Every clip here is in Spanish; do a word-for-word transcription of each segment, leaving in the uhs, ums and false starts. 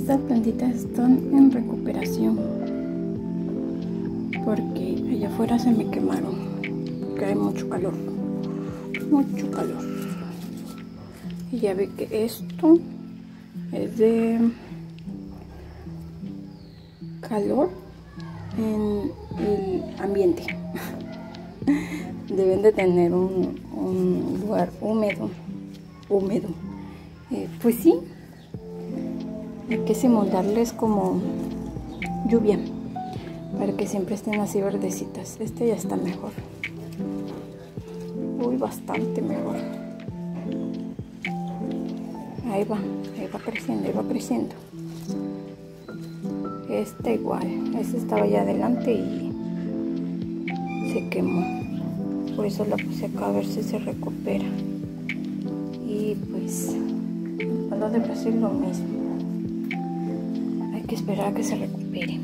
Estas plantitas están en recuperación porque allá afuera se me quemaron, porque hay mucho calor, mucho calor. Y ya ve que esto es de calor en el ambiente. Deben de tener un, un lugar húmedo, húmedo. Eh, pues sí, hay que simularles como lluvia para que siempre estén así verdecitas. Este ya está mejor, uy, bastante mejor. Ahí va, ahí va creciendo, ahí va creciendo. Este igual, este estaba allá adelante y se quemó, por eso la puse acá a ver si se recupera. Y pues a lo de Brasil lo mismo, hay que esperar a que se recupere.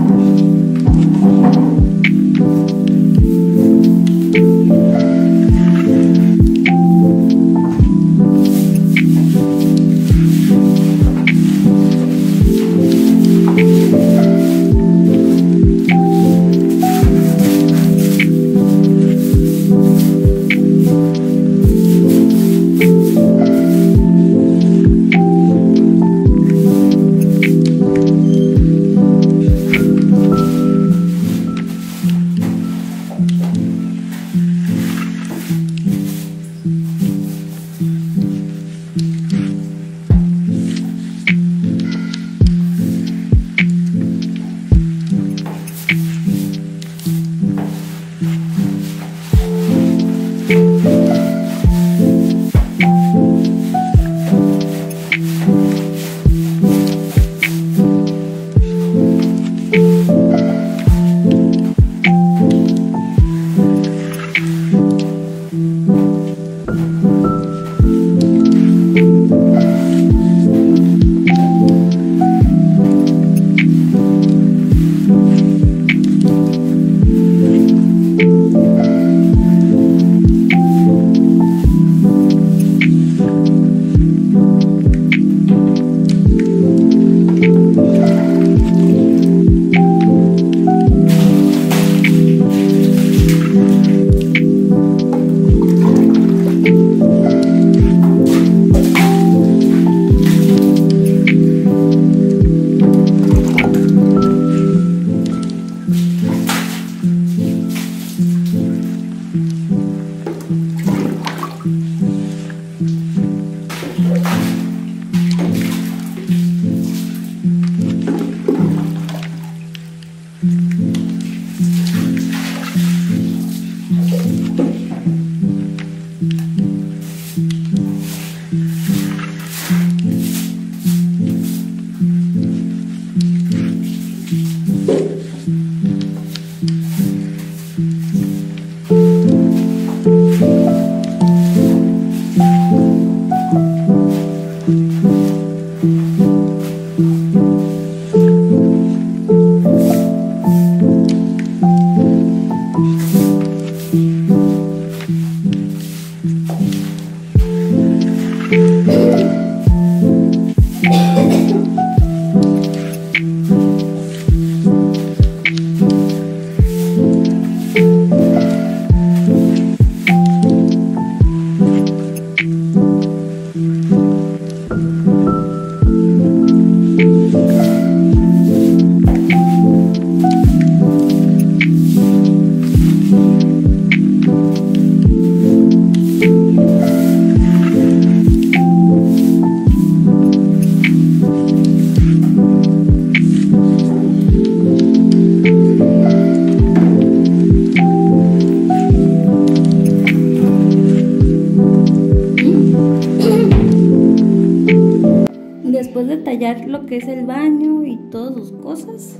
Después de tallar lo que es el baño y todas sus cosas,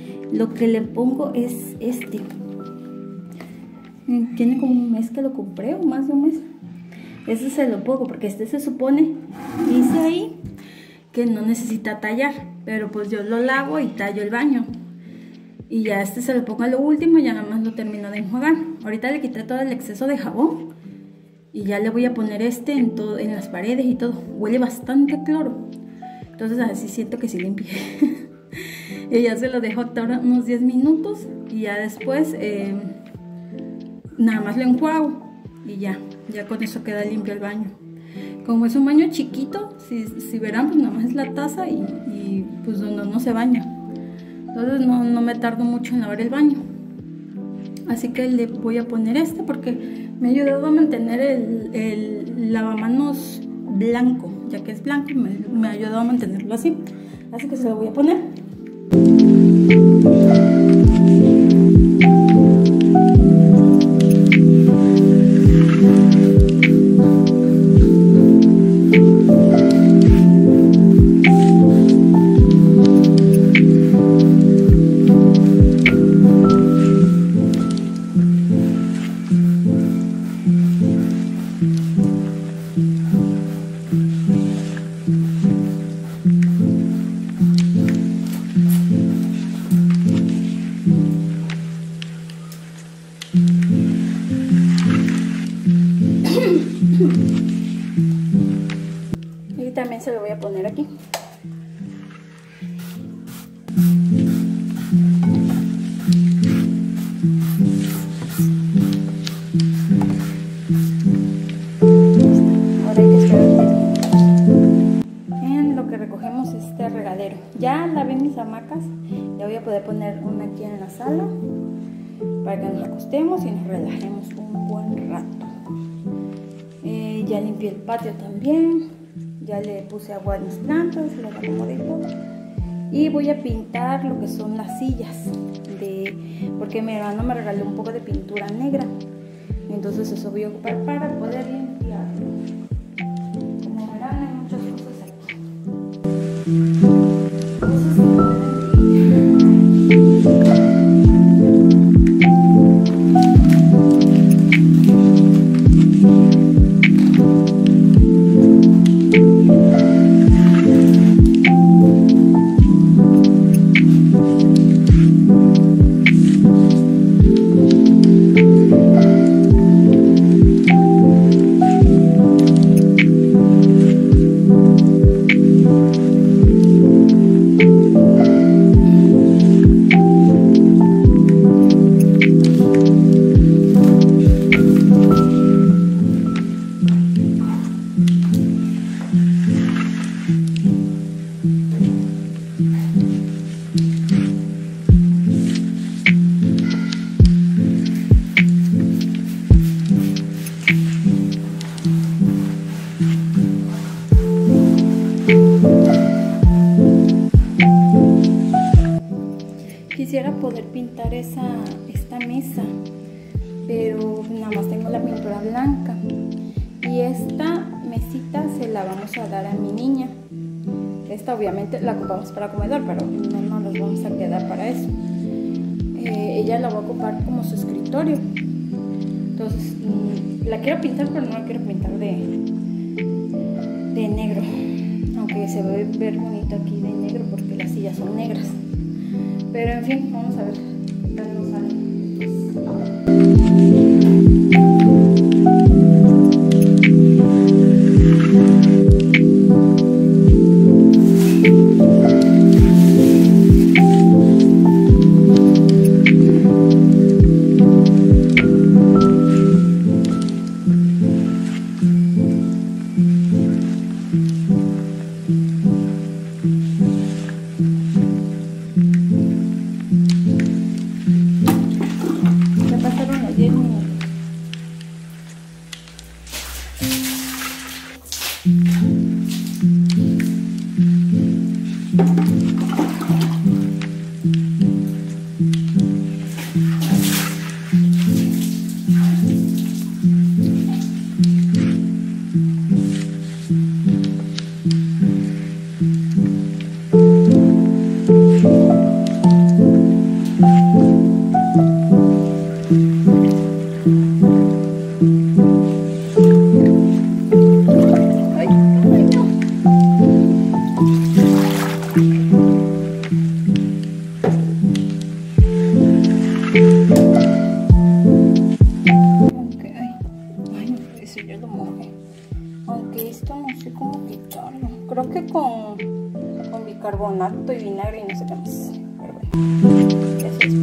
lo que le pongo es este. Tiene como un mes que lo compré, o más de un mes. Este se lo pongo porque este se supone, dice ahí, que no necesita tallar, pero pues yo lo lavo y tallo el baño. Y ya este se lo pongo a lo último y ya nada más lo termino de enjuagar. Ahorita le quité todo el exceso de jabón y ya le voy a poner este en, todo, en las paredes y todo. Huele bastante cloro, entonces así siento que sí limpie. Y ya se lo dejo ahora unos diez minutos y ya después eh, nada más lo enjuago y ya, ya con eso queda limpio el baño. Como es un baño chiquito, si, si verán, pues nada más es la taza y, y pues donde no se baña. Entonces no, no me tardo mucho en lavar el baño. Así que le voy a poner este porque me ha ayudado a mantener el, el lavamanos blanco. Ya que es blanco, me, me ha ayudado a mantenerlo así. Así que se lo voy a poner. se lo voy a poner aquí. Ahora hay que esperar que termine. En lo que recogemos este regadero. Ya lavé mis hamacas. Ya voy a poder poner una aquí en la sala para que nos acostemos y nos relajemos un buen rato. Eh, ya limpié el patio también. Ya le puse agua a mis plantas, las acomodé y todo. Y voy a pintar lo que son las sillas, de, porque mi hermano me regaló un poco de pintura negra. Entonces eso voy a ocupar para poder limpiarlo. Como verán, hay muchas cosas aquí. Cosas que quisiera poder pintar esa, esta mesa, pero nada más tengo la pintura blanca. Y esta mesita se la vamos a dar a mi niña. Esta obviamente la ocupamos para comedor, pero no nos las vamos a quedar para eso. Eh, ella la va a ocupar como su escritorio. Entonces mmm, la quiero pintar, pero no la quiero pintar de, de negro. Aunque se ve ver bonito aquí de negro porque las sillas son negras. Pero en fin, vamos a ver qué tal nos sale. Creo que con, con bicarbonato y vinagre y no sé qué más. Pero bueno, eso es.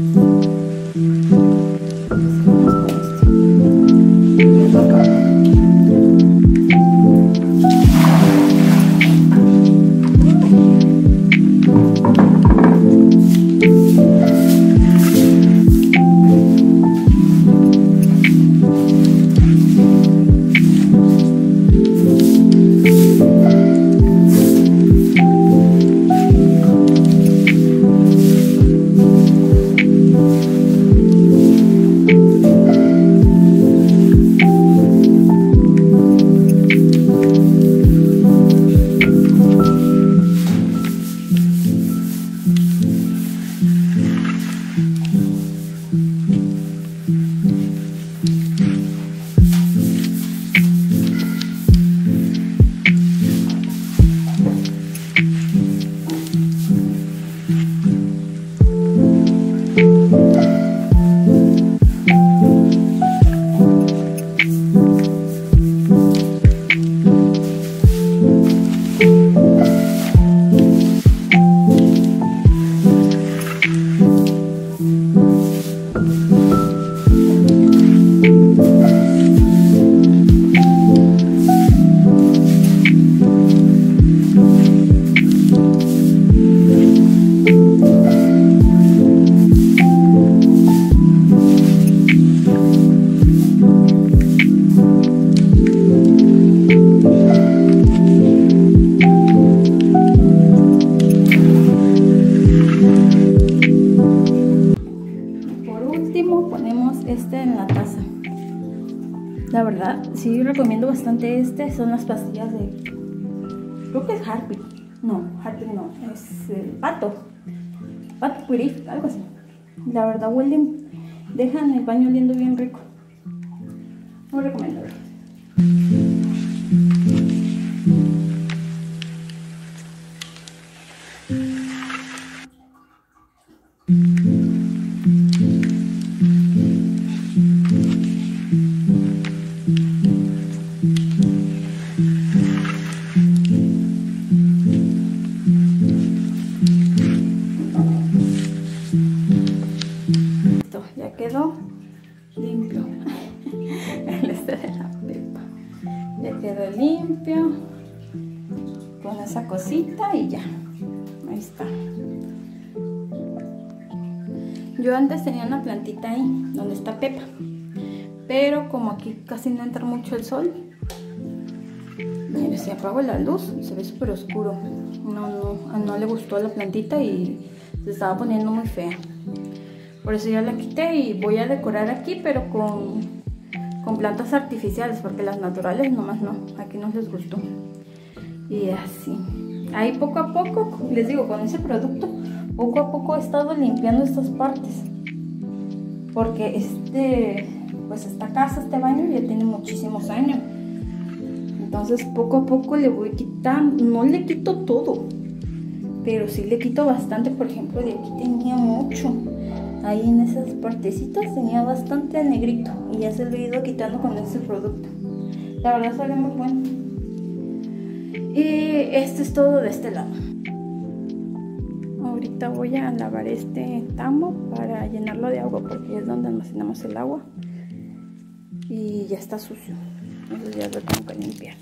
este en la taza. La verdad, sí recomiendo bastante este. Son las pastillas de... creo que es Harpic. No, Harpic no, es el pato. Pato Purif, algo así. La verdad huelen, dejan el baño oliendo bien rico. Muy recomendable. Ya quedó limpio. El este de la pepa ya quedó limpio con esa cosita y ya, ahí está. Yo antes tenía una plantita ahí donde está Pepa, pero como aquí casi no entra mucho el sol, mire, si apago la luz se ve súper oscuro. No, no, no le gustó a la plantita y se estaba poniendo muy fea. Por eso ya la quité y voy a decorar aquí, pero con, con plantas artificiales, porque las naturales nomás no, aquí no les gustó. Y así, ahí poco a poco, les digo, con ese producto, poco a poco he estado limpiando estas partes. Porque este, pues esta casa, este baño ya tiene muchísimos años. Entonces poco a poco le voy quitando, no le quito todo, pero sí le quito bastante. Por ejemplo, de aquí tenía mucho. Ahí en esas partecitas tenía bastante negrito y ya se lo he ido quitando con este producto. La verdad sale muy bueno. Y esto es todo de este lado. Ahorita voy a lavar este tambo para llenarlo de agua, porque es donde almacenamos el agua y ya está sucio, entonces ya lo tengo que limpiar.